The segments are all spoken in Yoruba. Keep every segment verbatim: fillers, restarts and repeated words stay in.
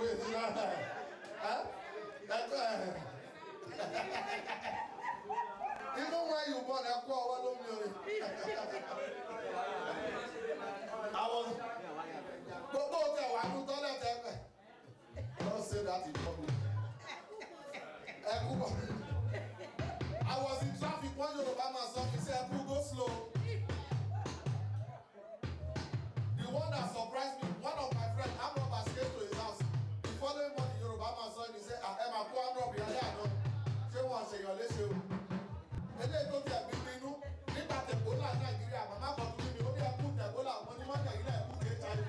Even when you born, I call one of you. I was. But okay, I do toilet. Don't say that in public. I was in traffic one Yoruba man saw me say, "Ebu, go slow." The one that surprised me, one of my friends, I'm not came to his house. The following morning, Yoruba man saw him, he said, "Ah, Emma, go and drop your hair, no." She wants to say, "Your lady." And they told me, "I'm being new." They got the Ebola in Nigeria. Mama got to me, only I put the Ebola. Money man can get put H I V.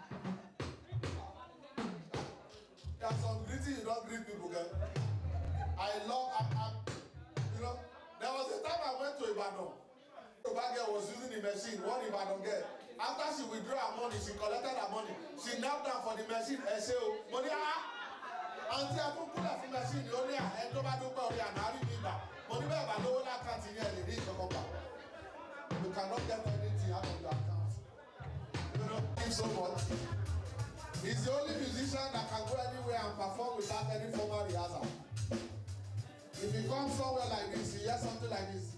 There's some greeting you don't greet people, girl. I love, I, I, you know, there was a time I went to Ibadan. The girl was using the machine, one Ibadan girl. After she withdrew her money, she collected her money. She knelt down for the machine and said, "Oh, money, ah, auntie, I put pull up the machine, the only and nobody do only and I remember. Money, I know that can't hear the rich come back. You cannot get anything out of your account. You know, him so much. He's the only musician that can go anywhere and perform without any formal rehearsal. If you come somewhere like this, you hear something like this.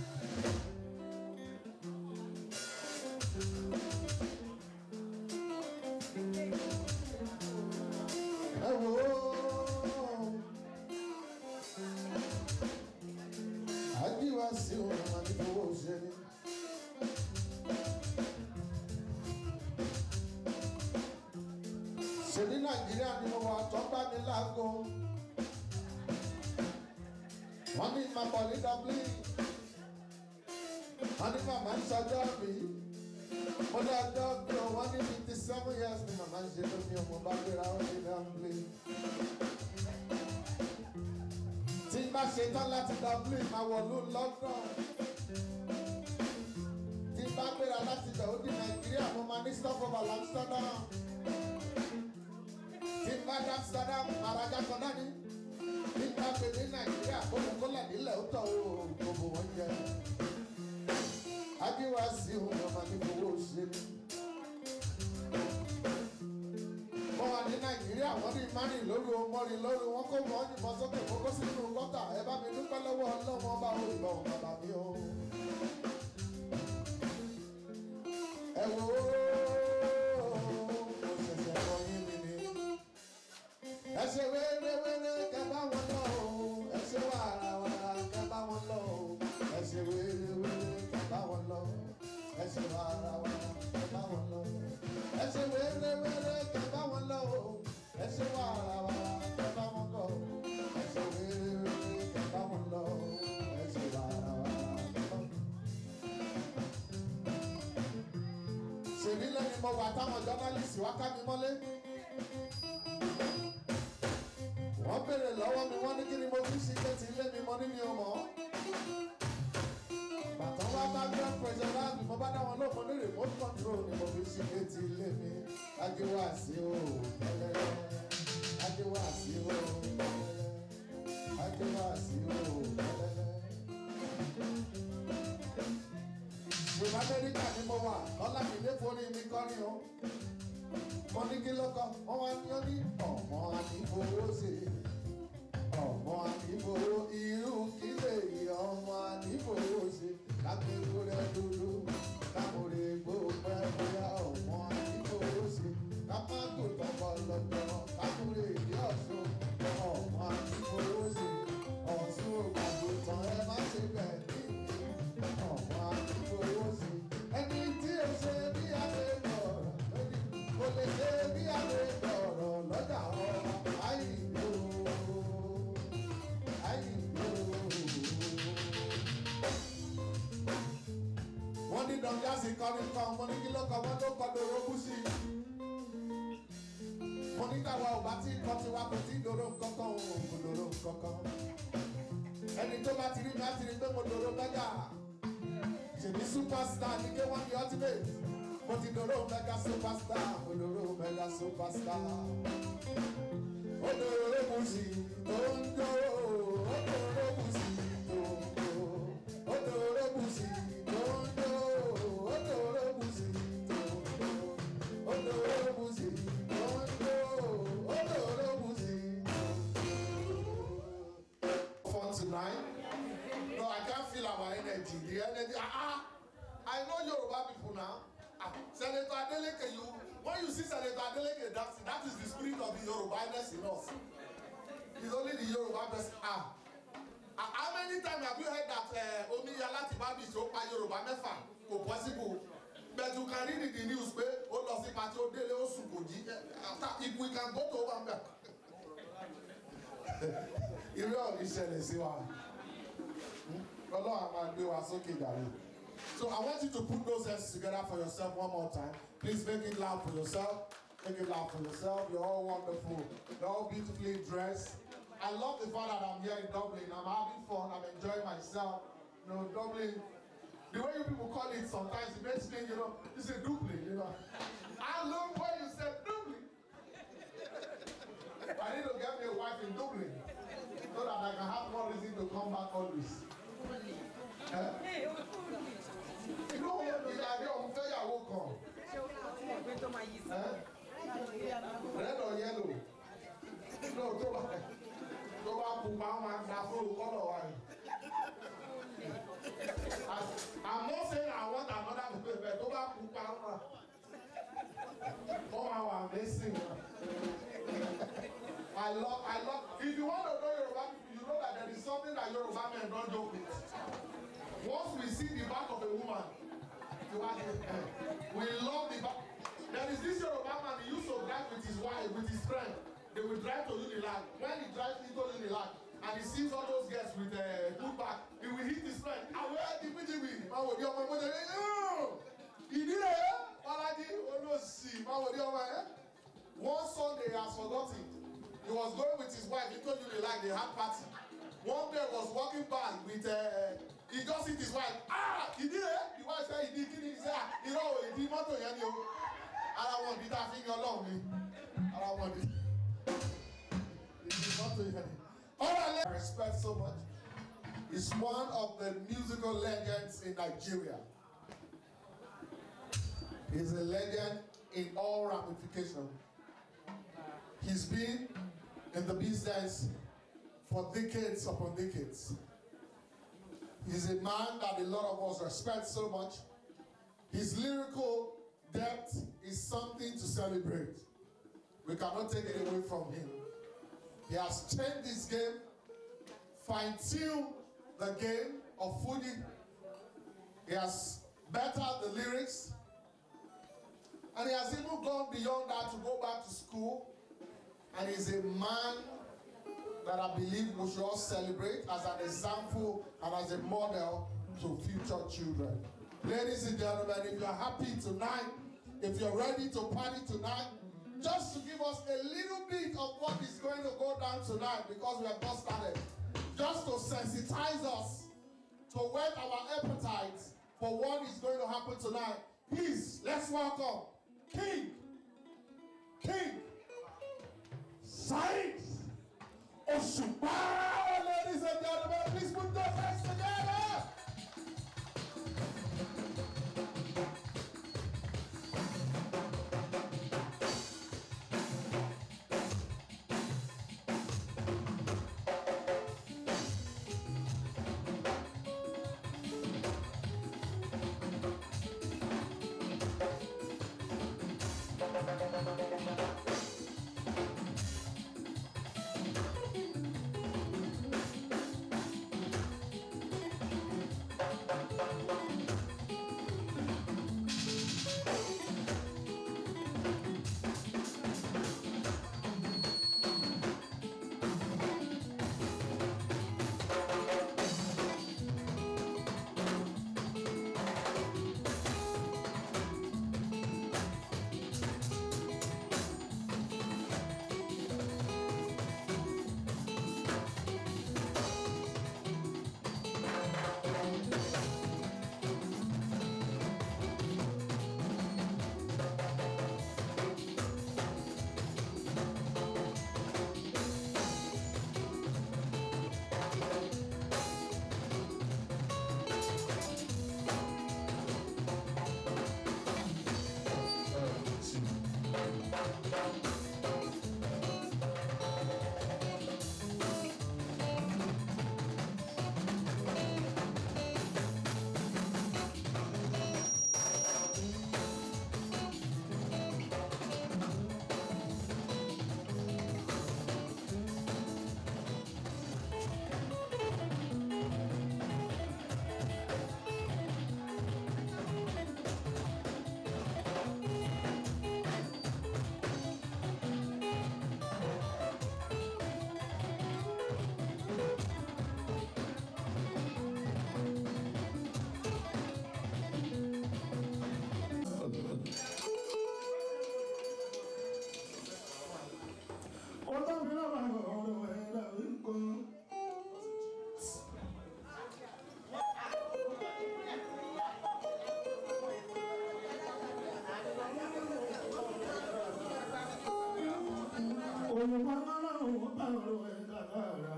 Ṣé ní Nàìjíríà ni mo wà tó bá mi láago? Wọ́n ní màmá ní Dublin, wọ́n ní màmá ń ṣọjọ́ mi. Mo ní ọjọ́ bí o, wọ́n ní fifty seven years ni màmá ń ṣe lómi ọmọ bá gbéra ó ní Dublin. Tí n bá ṣe tán láti Dublin, máa wọ̀lú London. Tí n bá gbéra láti bẹ̀ ó di Nàìjíríà, mo máa ní stop over Amsterdam. Tí n bá dá Amsterdam, àràjà kan náà ni. Tí n bá gbé ní Nàìjíríà, kólẹ̀kólẹ̀ nílẹ̀ ó tọ̀ ó gbogbo wọn jẹ. Adéwà sí òun ọmọ ní owó ṣe ní. Mo wà ní Nàìjíríà, wọ́n ní márùn lóru mọ́rin lóru, wọ́n kó wọ́n yìnbọn sókè kókó sínú gọ́tà. Ẹ bá mi dúpẹ́ lọ́wọ́ ọlọ́wọ́ bá ó ìbọn bàbá mi o. Ẹ wo mo ṣẹ̀ṣẹ̀ wọ yín mi ni. Ẹ ṣe wéréwéré kẹ bá wọn lọ o. Ẹ ṣe wàràwàrà kẹ bá wọn lọ o. Ẹ ṣe wéréwéré kẹ bá wọn lọ. Ẹ ṣe wàràwàrà kẹ bá wọn lọ. Ẹ ṣe wéréwéré kẹ bá wọn lọ o. Ẹ ṣe wàràwàrà kẹ bá wọn lọ. Ẹ ṣe wéréwéré kẹ bá wọn lọ. Ẹ ṣe wàràwàrà kẹ bá wọn lọ. Ṣèbí lẹ́ni mo wà táwọn jọ́nálìsì wá ká mi mọ́lé. Wọ́n béèrè lọ́wọ́ mi, wọ́n ní kí ni mo fi ṣe ilé tí ilé mi mọ nínú ọmọ. Bàtàn wá bá grand pressure láàbì, mo bá dá wọn lóko ní remote control ni mo fi ṣe ilé tí ilé mi. Adéwà sí o, ẹlẹ́rẹ́. Adéwà sí o, ẹlẹ́rẹ́. Adéwà sí o, ẹlẹ́rẹ́. Yorùbá Amẹ́ríkà ni mo wà, lọ́lá mi lé forí mi kọrin o. Mo ní kí lọ́kọ̀, wọ́n wá ní ó ní ọmọ ànífowó ṣe. Ọmọ ànífowó irú kí lè yí ọmọ ànífowó ṣe. Kápẹ́kọ̀ rẹ̀ dúdú, kámúrè gbópẹ́ bóyá ọmọ ànífowó ṣe. Kápákò tọkọ lọ́jọ́, kámúrè ìdí ọ̀ṣun. Ọmọ ànífowó ṣe. Ọ̀ṣun ògbàgbọ́ tán ẹ má ṣe bẹ̀ ní. Ọmọ ànífowó ṣe. Ẹni tí ó ṣe bí àgbẹ̀dọ̀ lórí. Kò lè ṣe bí àgbẹ̀dọ̀ lọ́jà ọmọ àyíkó. Wọ́n ní dọ̀njásì kọrin kan, mo ní kí ló kọ, wọ́n ló kọ dòrò kùsì. Mo ní káwa ò bá tí kọ́ tiwa kò tí dòrò kankan o, kò dòrò kankan. Ẹni tó bá ti rí mi á ti rí pé mo dòrò mẹ́gà. Ṣèbí superstar ní ké wọ́n ní ultimate. Mo ti dòrò mẹ́gà superstar, mo dòrò mẹ́gà superstar. Ó dòrò kùsì tó ń dòrò, ó dòrò kùsì tó ń dòrò, ó dòrò kùsì tó ń dòrò, ó dòrò kùsì tó ń dòrò, ó dòrò kùsì tó ń dòrò, ó dòrò energy, the energy. Ah, I know Yoruba people now. Ah, Senator Adeleke, you when you see Senator Adeleke dancing, that is the spirit of the Yoruba-ness in us. It's only the Yoruba person. Ah, ah, how many times have you heard that Omiyala Tibabi show pa Yoruba mefa? Ko possible. But you can read it in the news. Pé ó lọ sí party ó délé ó sùn kò jí. If we can go to Obama. Irú ọ̀rọ̀ ìṣẹ̀lẹ̀ sí wa. Ọlọ́run máa gbé wa sókè jàre. So I want you to put those hands together for yourself one more time. Please make it loud for yourself. Make it loud for yourself. You're all wonderful. You're all beautifully dressed. I love the fact that I'm here in Dublin. I'm having fun. I'm enjoying myself. You know, Dublin. The way you people call it sometimes, it makes me, you know, you say Dublin, you know. I love when you said Dublin. I need to get me a wife in Dublin so that I can have more reason to come back always. Eh? You know what the idea of ìyàwó kan? Red or yellow? No, tó bá tó bá pupa máa gba fúru kọ́lọ̀ wa ni. I'm not saying I want another people, but tó bá pupa máa ó máa wà amazing. I love, I love. If you want to know Yoruba people, you know that there is something that Yoruba men don't joke with. Once we see the back of a woman, you are, uh, we love the back. There is this Yoruba man, he used to drive with his wife, with his friend. They will drive to Unilag. When he drives into Unilag, and he sees all those girls with a uh, good back, he will hit his friend. I will the P G B. I will do my mother. He did it. Already, oh no, see. I will do one Sunday, he has forgotten. He was going with his wife. He told you they like they had party. One day was walking by with uh, he just hit his wife. Ah, he did it. The wife said he did. He said, ah, you know, he did motor yani o. I don't want that finger along me. I don't want it. He did motor yani. All right, I respect so much. He's one of the musical legends in Nigeria. He's a legend in all ramifications. He's been in the business for decades upon decades. He's a man that a lot of us respect so much. His lyrical depth is something to celebrate. We cannot take it away from him. He has changed this game, fine-tuned the game of Fuji. He has bettered the lyrics, and he has even gone beyond that to go back to school. And he's a man that I believe we should all celebrate as an example and as a model to future children. Ladies and gentlemen, if you're happy tonight, if you're ready to party tonight, just to give us a little bit of what is going to go down tonight, because we have just started, just to sensitize us, to whet our appetites for what is going to happen tonight. Please, let's welcome King, King, Saheed Òṣùpá, ladies and gentlemen, please put those hands together. wá lọ́wọ́ bá ọ̀rọ̀ ẹ̀ dára.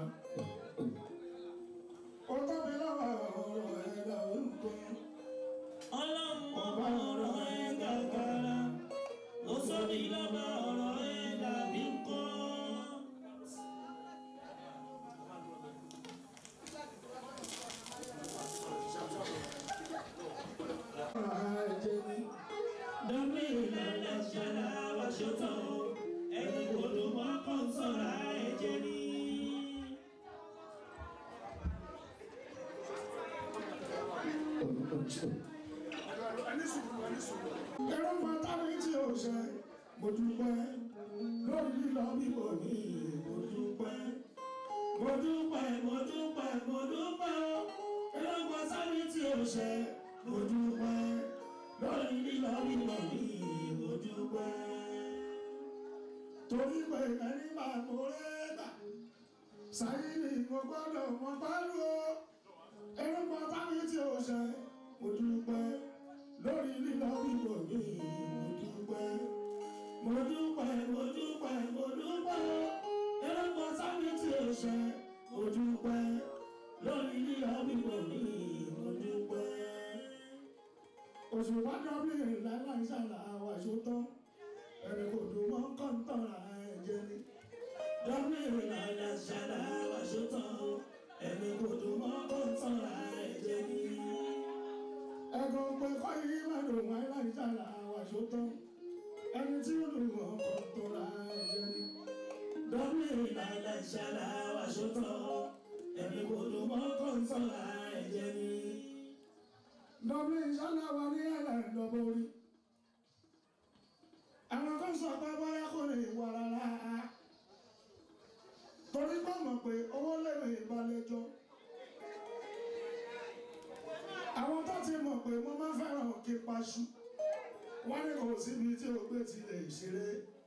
Ó tóbi lọ́wọ́ ọ̀rọ̀ ẹ̀ dárúkọ. Ọlọ́run ọba ọ̀rọ̀ ẹ̀ gàgàrà. Ó tóbi lọ́wọ́ ọ̀rọ̀ ẹ̀ dàbí nǹkan. Dọ́mí ìlànà ṣẹlẹ̀ àwàṣọ́tọ̀ ẹni gbọ́dọ̀ mọ́ kàn sọ̀rọ̀ ẹ̀jẹ̀ ni. Ẹ̀rọ pàtàkì tí ó ṣe mo dúpẹ́ lórí lílọ bíbọ̀ ní mo dúpẹ́. Mo dúpẹ́ mo dúpẹ́ mo dúpẹ́ o. Ẹ̀rọ pàtàkì tí ó ṣe mo dúpẹ́ lórí lílọ bíbọ̀ ní mo dúpẹ́. Torí pé ẹni máa mo rẹ́ gbà sáyé mo gbọ́dọ̀ mọ pẹ̀lú o. Ẹ̀rọ pàtàkì tí ó ṣe mo dúpẹ́ lórí lílọ bíbọ̀ ní mo dúpẹ́. Mo dúpẹ́ mo dúpẹ́ mo dúpẹ́ o. Ẹ̀rọ pàtàkì tí ó ṣe mo dúpẹ́ lórí lílọ bíbọ̀ ní mo dúpẹ́. Òṣùpá Dublin láláì sára àwọn àṣetán ẹni kò dùn mọ́ kọ́ńtọ́ra ẹ̀jẹ̀ ni. Dublin láláì sára àwọn àṣetán ẹni kò dùn mọ́ kọ́ńtọ́ra ẹ̀jẹ̀ ni. Ẹ̀gọ́ pé kọ́yí mẹ́rin wáyé láì sára àwọn àṣetán ẹni tí ó dùn mọ́ kọ́ńtọ́ra ẹ̀jẹ̀ ni. Dublin láláì sára àwọn àṣetán ẹni kò dùn mọ́ kọ́ńtọ́ra ẹ̀jẹ̀ ni. Dublin ṣálá wa ní ẹ̀rẹ̀ ìdọ̀bọ̀ orí. Àwọn kan sọ pé bóyá kò lè wà rárá. Torí bá mọ̀ pé owó lèmi ìbálẹ́jọ́. Àwọn tó ti mọ̀ pé mo máa fẹ́ràn kí paṣú. Wọ́n ní kò síbi tí o gbé ti lè ṣeré.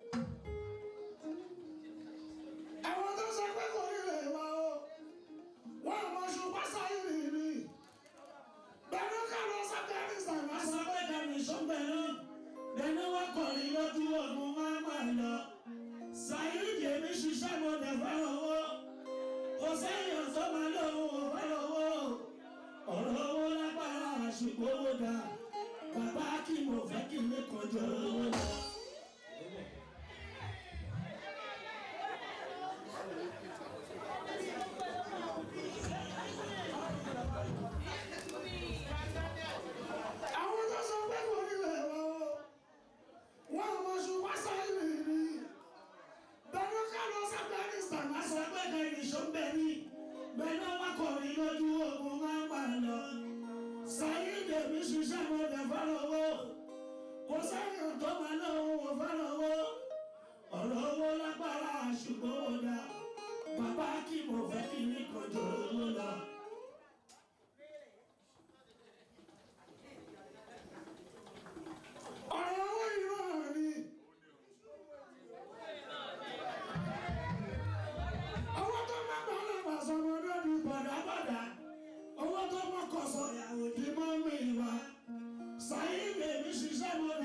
Àwọn tó sọ pé kò ní lè wá o. Wọ́n àmọ́ ṣùgbọ́n sáyé nìyí. Bẹ̀rù kàlọ́ Afghanistan máa sọ pé Dàmí sọ́gbẹ̀rún lẹ́nu wá kọ̀rin lójú ọ̀gbun máa máa lọ. Sàyídì èmi ṣiṣẹ́ mo dẹ̀ fẹ́ owó. Kò sẹ́yìn tó máa lóhùn ò fẹ́ owó. Ọ̀rọ̀ owó lágbára àṣùkò owó dà. Bàbá kí mo fẹ́ kí mi kọjọ owó lọ. àwọn tó sọ pé kò ní lè wá o. Wọ́n àmọ́ ṣùgbọ́n sáyé nìyí. Bẹ̀rù kàlọ́ Afghanistan máa sọ Sọ pé kẹ́ni sọ́gbẹ̀rí lẹ́nu wá kọ̀rin lójú ọ̀gbun máa máa lọ. Sàyídì èmi ṣiṣẹ́ mo dẹ̀ fẹ́ owó. Kò sẹ́yìn tó máa lóhùn ò fẹ́ owó. Ọ̀rọ̀ owó lágbára ṣùgbọ́n ó dá. Bàbá kí mo fẹ́ kí ní kọjọ owó lọ. ọ̀rọ̀ owó ìran ni. Owó tó má gbà lọ́wọ́ sọmọdé ni Bọ̀dàbọ̀dà owó tó mọ́kọ̀ sọ̀yàwó di mọ́ mi wá. Sàyídì èmi ṣiṣẹ́ mo